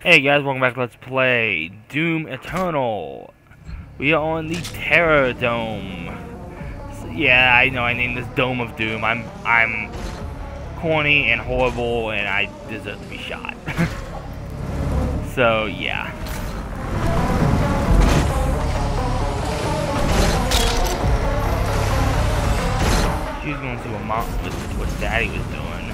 Hey guys, welcome back to Let's Play Doom Eternal. We are on the Terror Dome. So, yeah, I know I named this Dome of Doom. I'm corny and horrible and I deserve to be shot. So, yeah. She was going to see what Daddy was doing.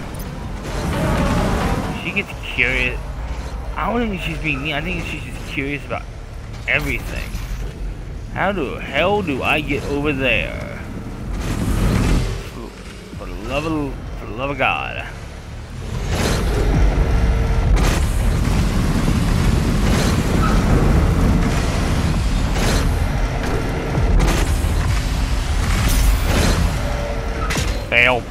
She gets curious. I don't think she's being mean. I think she's just curious about everything. How the hell do I get over there? For the love of God. Fail.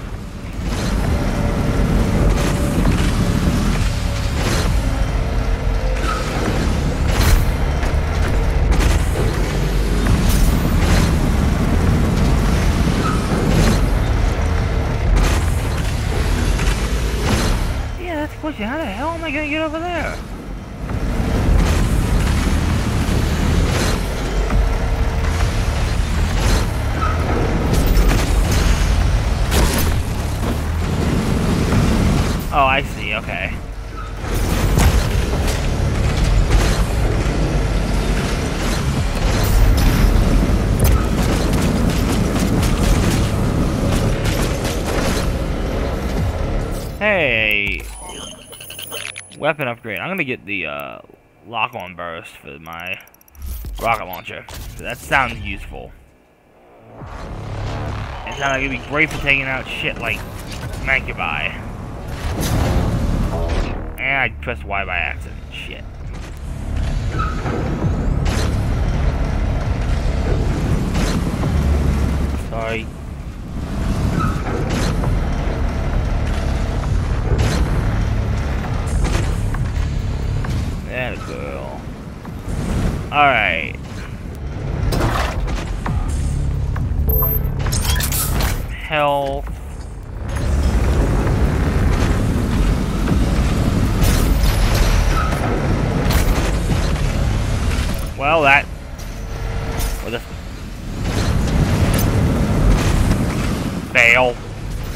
Question, how the hell am I gonna get over there? Oh, I see, okay. Hey! Weapon upgrade. I'm gonna get the lock-on burst for my rocket launcher. So that sounds useful. It sounds like it'd be great for taking out shit like Mancubi. And I pressed Y by accident. Shit. Sorry. That girl. Alright. Health. Well, that. Well, this. Fail.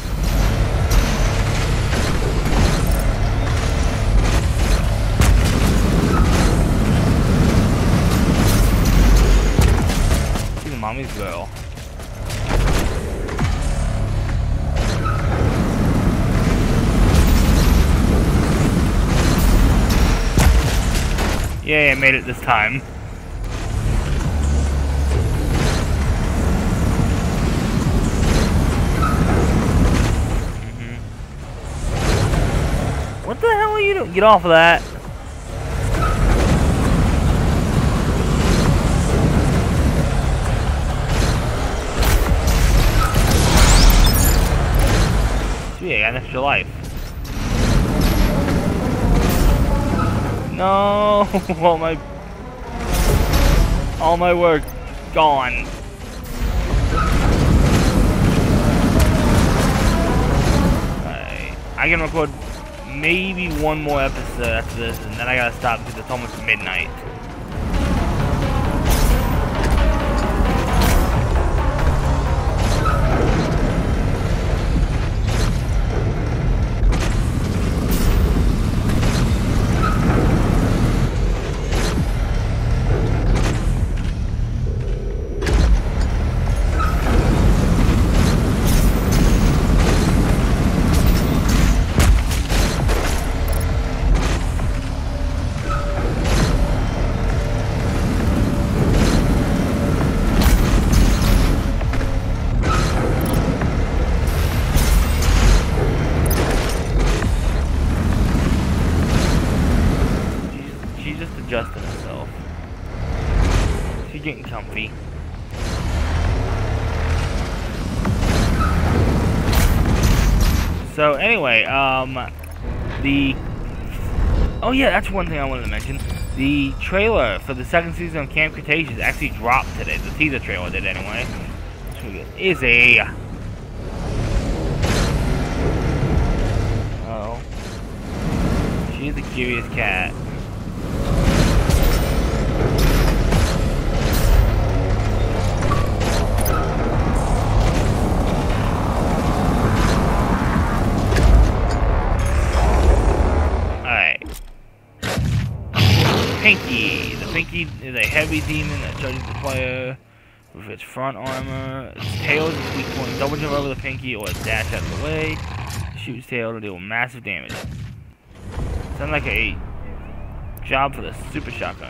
Mommy's girl. Yeah, I made it this time. What the hell are you doing? Get off of that. Yeah, I got an extra life. No, all my work gone. Alright, I can record maybe one more episode after this, and then I gotta stop because it's almost midnight. Adjusting herself. She's getting comfy. So anyway, oh yeah, that's one thing I wanted to mention. The trailer for the second season of Camp Cretaceous actually dropped today. The teaser trailer did anyway. Izzy. Oh. She's a curious cat. Pinky. The Pinky is a heavy demon that charges the player with its front armor. Its tail is its weak point. Double jump over the Pinky or dash out of the way. Shoot its tail to deal massive damage. Sounds like a job for the super shotgun.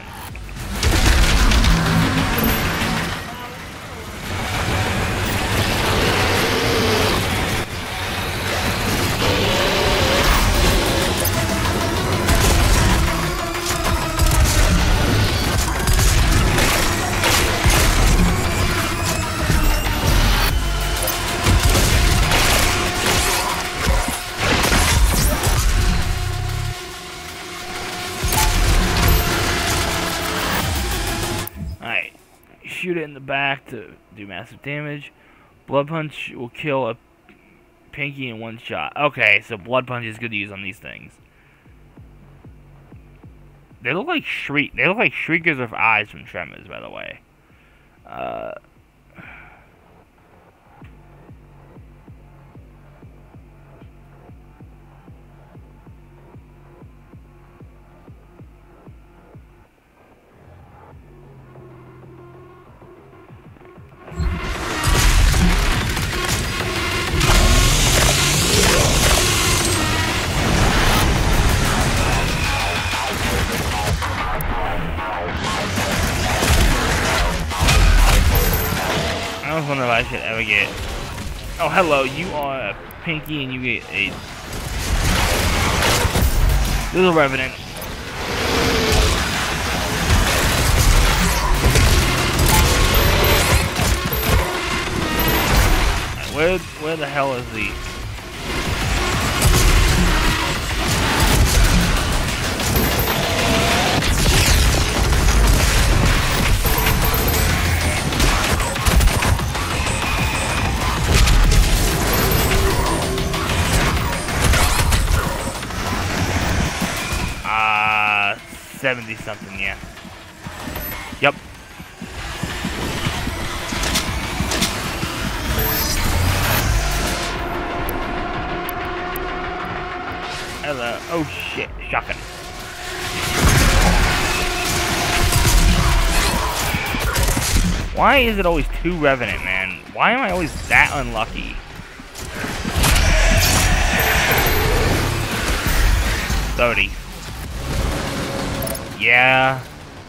Shoot it in the back to do massive damage. Blood Punch will kill a Pinky in one shot. Okay, so Blood Punch is good to use on these things. They look like shriekers with eyes from Tremors, by the way. I was wondering if I should ever get... Oh, hello, you are a Pinky and you get a little Revenant. Where the hell is the... Ah, 70 something, yeah. Yep. Hello. Oh shit, shotgun. Why is it always 2 Revenant, man? Why am I always that unlucky? $30. Yeah.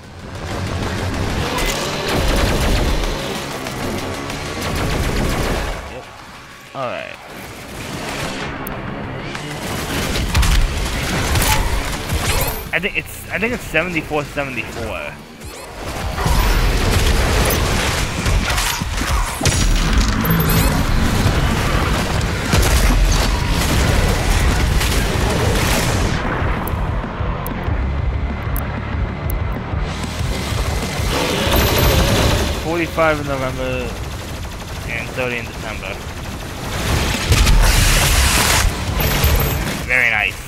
Yep. Alright. I think it's 74-74. $45 in November and $30 in December. Very nice.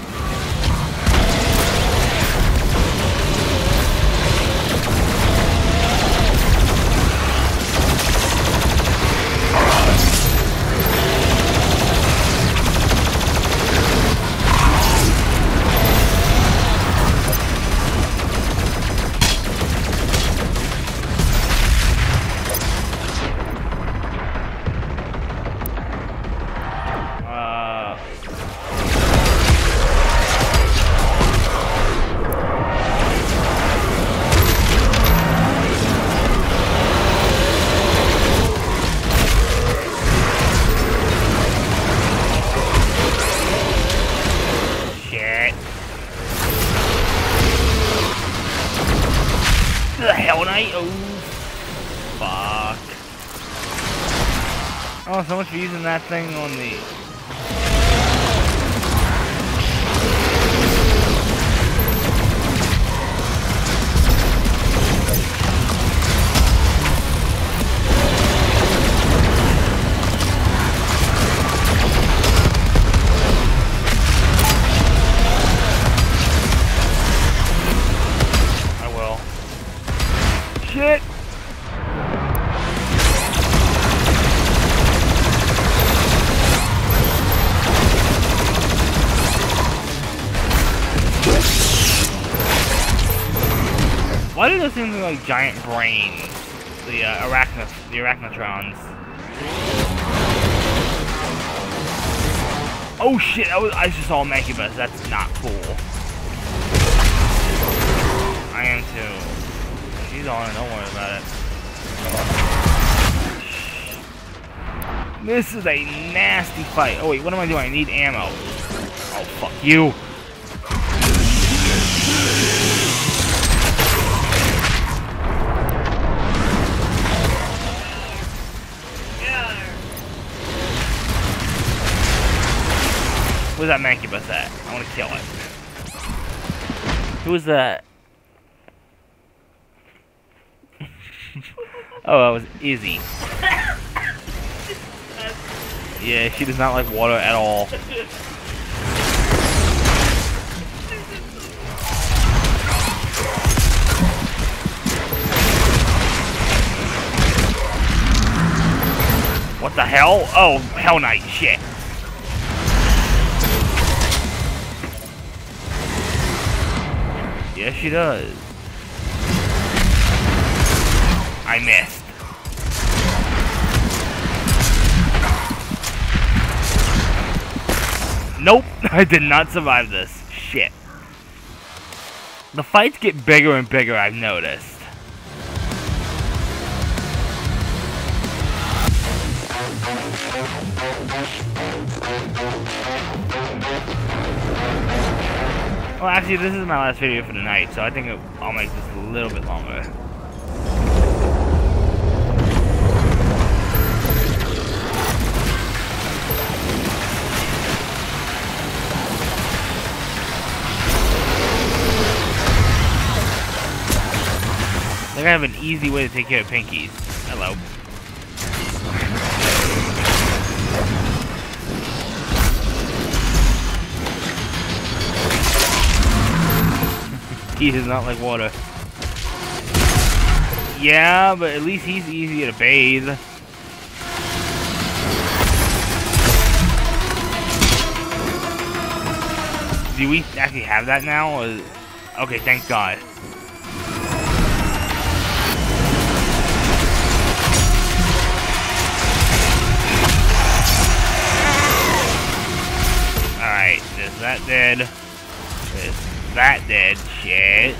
The Hell Knight? Oh, fuck. Oh, so much for using that thing on the... Shit! Why do those things look like giant brains? The arachnotrons. Oh shit! I just saw a Mancubus. That's not cool. I am too. She's on it. Don't worry about it. This is a nasty fight. Oh wait, what am I doing? I need ammo. Oh fuck you. Where's that Mancubus at? I want to kill it. Who is that? Oh, that was Izzy. Yeah, she does not like water at all. What the hell? Oh, Hell Knight, shit. Yes, she does. I missed. Nope, I did not survive this. Shit. The fights get bigger and bigger, I've noticed. Well, actually, this is my last video for the night, so I think I'll make this a little bit longer. I think I have an easy way to take care of Pinkies. Hello. He does not like water. Yeah, but at least he's easier to bathe. Do we actually have that now? Or... Okay, thank God. Alright, there's that dead. There's that dead. Shit.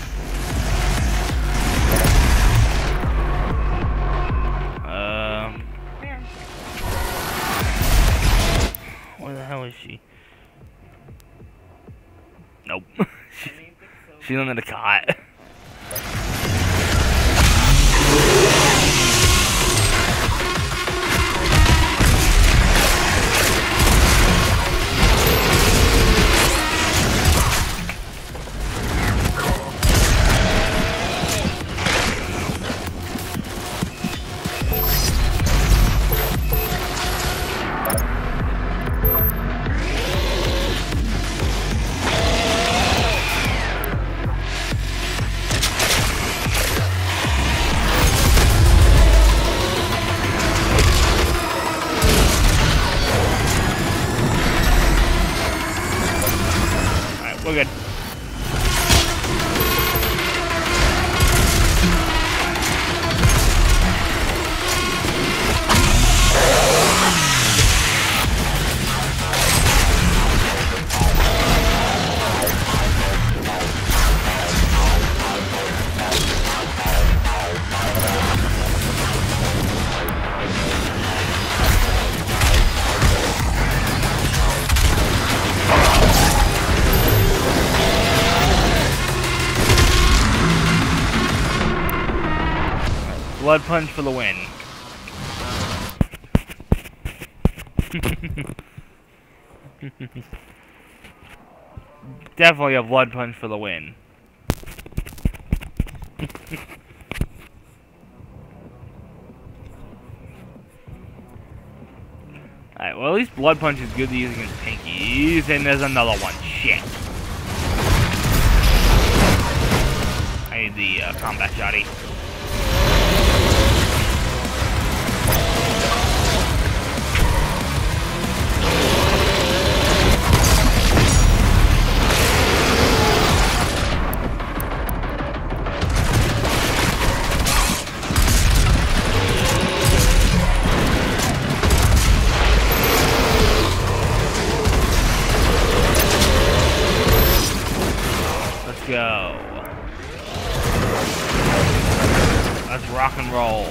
Where the hell is she? Nope. She's under the cot. We're good. Blood Punch for the win. Definitely a Blood Punch for the win. Alright, well at least Blood Punch is good to use against Pinkies, and there's another one. Shit. I need the combat shotty. go. Let's rock and roll.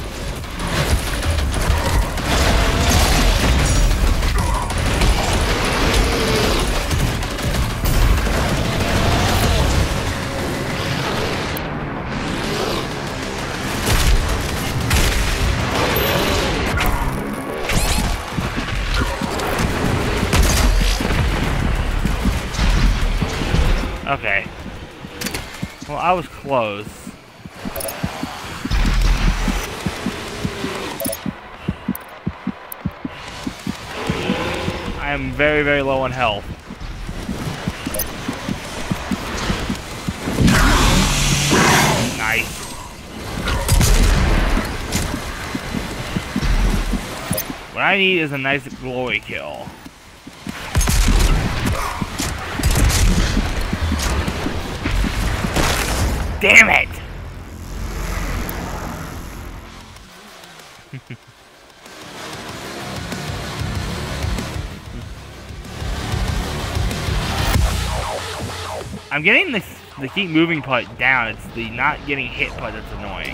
Okay. Well, I was close. I am very, very low on health. Nice. What I need is a nice glory kill. Damn it! I'm getting the keep moving part down. It's the not getting hit part that's annoying.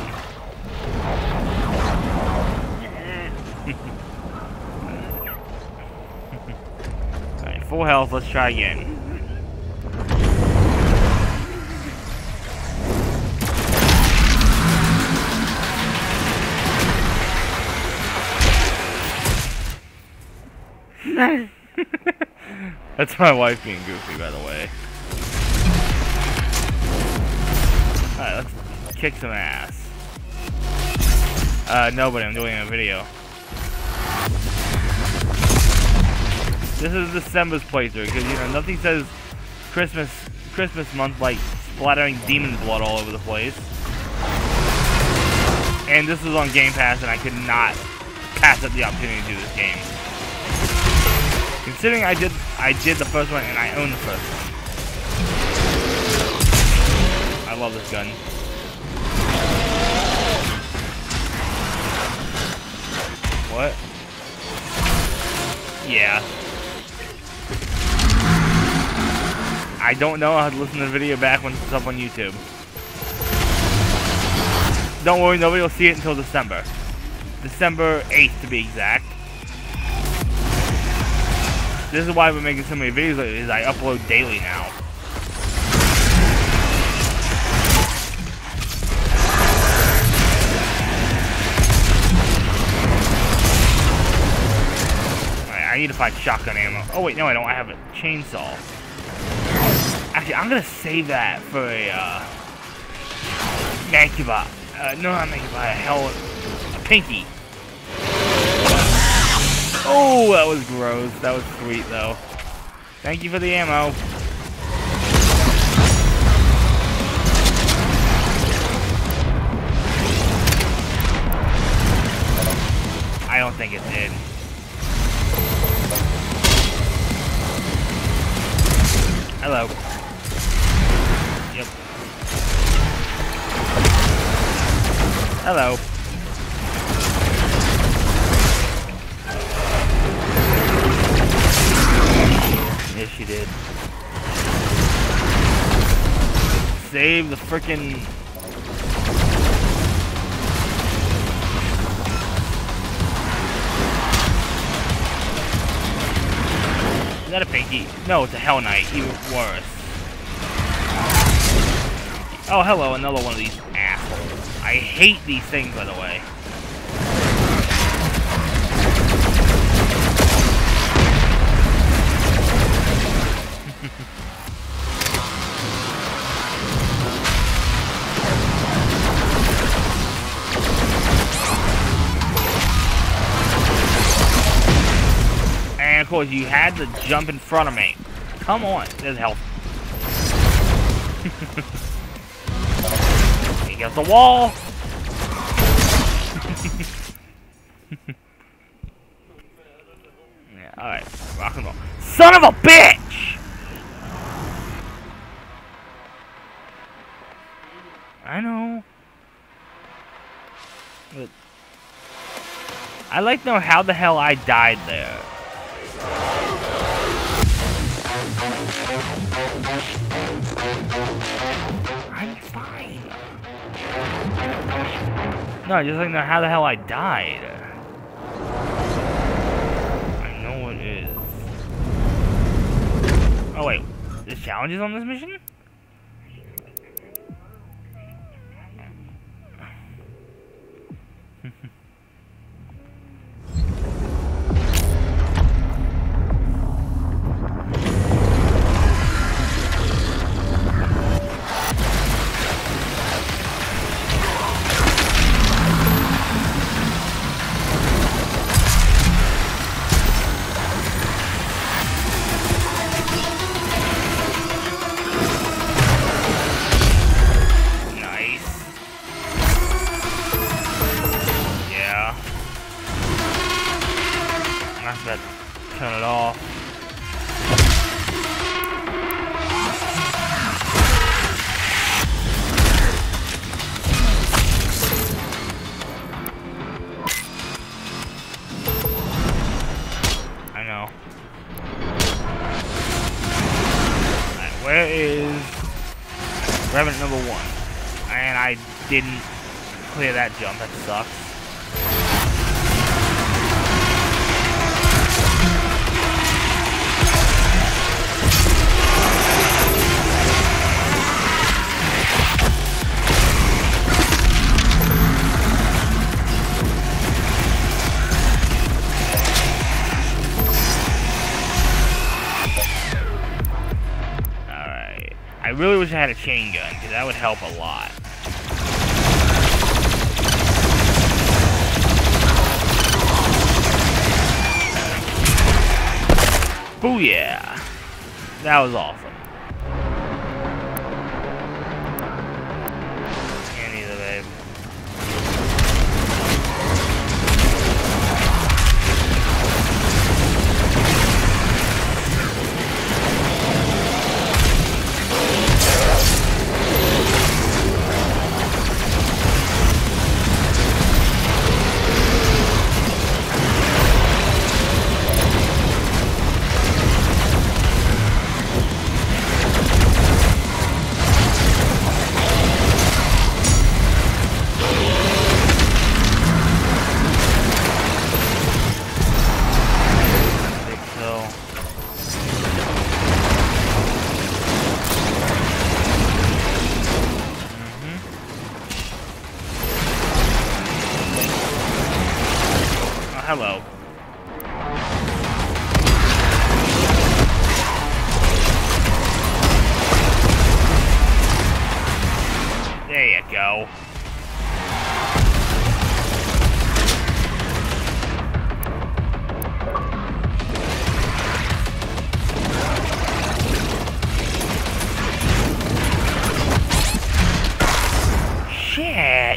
Alright, full health. Let's try again. That's my wife being goofy, by the way. Alright, let's kick some ass. Nobody, I'm doing a video. This is December's playthrough, because, you know, nothing says Christmas month like splattering demon blood all over the place. And this was on Game Pass, and I could not pass up the opportunity to do this game. Considering I did the first one and I own the first one. I love this gun. What? Yeah. I don't know how to listen to the video back when it's up on YouTube. Don't worry, nobody will see it until December. December 8th to be exact. This is why we're making so many videos lately, is I upload daily now. Alright, I need to find shotgun ammo. Oh wait, no I don't, I have a chainsaw. Actually, I'm gonna save that for a, Mancuba. No, not Mancuba, hell, a Pinky. Oh, that was gross. That was sweet, though. Thank you for the ammo. I don't think it did. Hello. Yep. Hello. Yes, she did. Save the frickin'... Is that a Pinky? No, it's a Hell Knight. Even worse. Oh, hello, another one of these assholes. I hate these things, by the way. And of course, you had to jump in front of me. Come on, there's health. Against the wall. Yeah, alright, rock and roll. Son of a bitch! I know. But I'd like to know how the hell I died there. I'm fine. No, I just don't know how the hell I died. I know it is. Oh wait, there's challenges on this mission? Turn it off. I know. Alright, where is Revenant number 1? And I didn't clear that jump, that sucks. I really wish I had a chain gun, because that would help a lot. Booyah! That was awesome. Can't either, babe. Hello. There you go. Shit.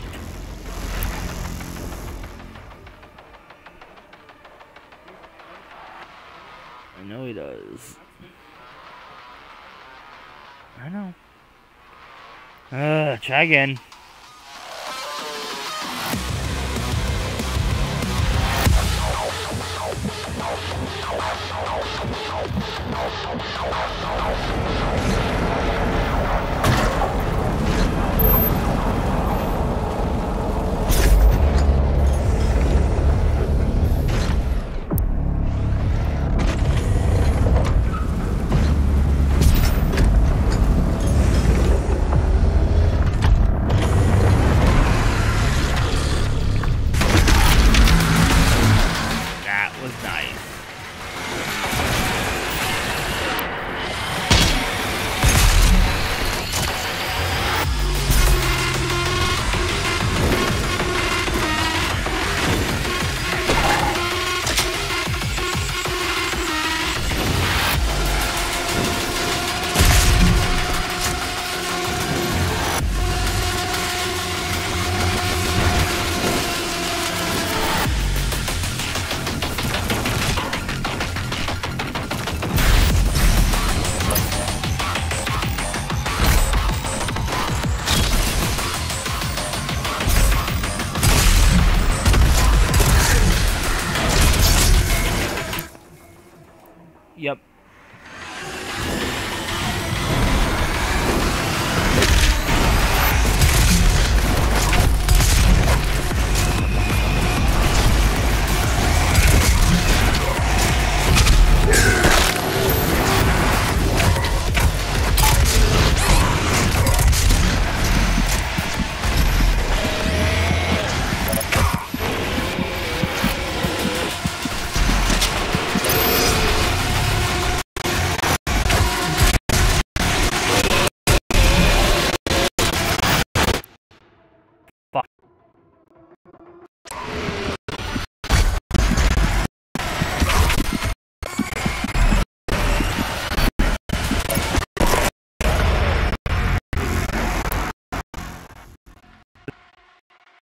I know he does. I know. Try again.